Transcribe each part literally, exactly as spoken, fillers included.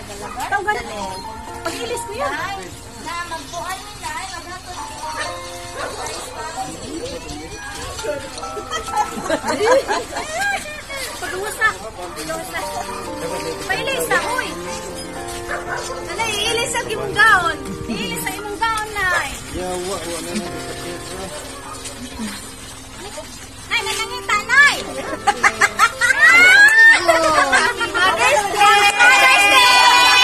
Pag-ilis ko yan. Na magpuan mo na, maghatod ko. Pag-uwasak. Pag-uwasak. Pailis na, uy. Ano, iilis ang imong gaon. Iilis ang imong gaon, Nay. Yawa, wala na sakit. Nay, nanangita, Nay. Mother's Day! Mother's Day!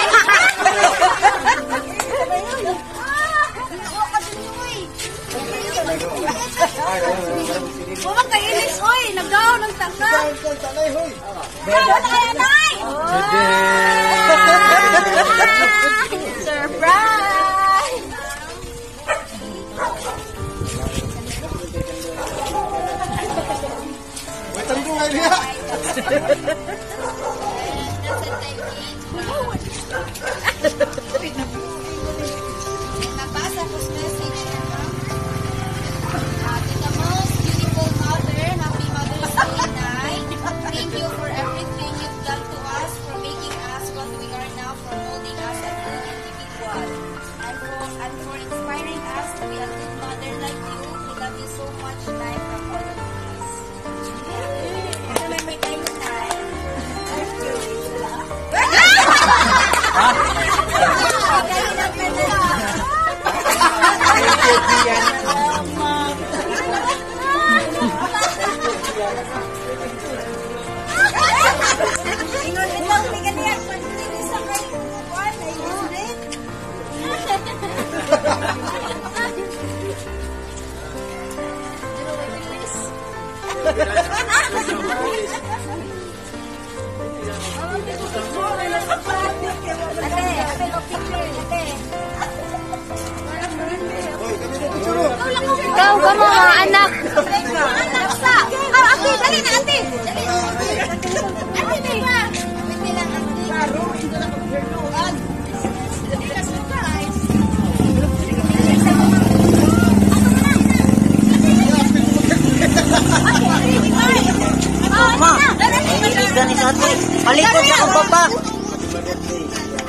Huwag kailis, uy. Nag-gaon ng tanga. Gaon na kaya, Nay. Surprise! Waitan ko ngayon niya. Nabasa ko sa message na uh, to the most beautiful mother, happy Mother's Day, Nay. Thank you for everything you've done to us, for making us what we are now, for molding us as good individuals, and for, and for inspiring us to be a good mother like you. We love you so much, Nay, from all of us. Ano may may kayo, Nay? Ikaw ka mga anak. Anak sa. Oh, ate, dali na, ate. Ate, di ba? Pwede lang, Ma, hindi ka ni ate. Alikot na ang baba.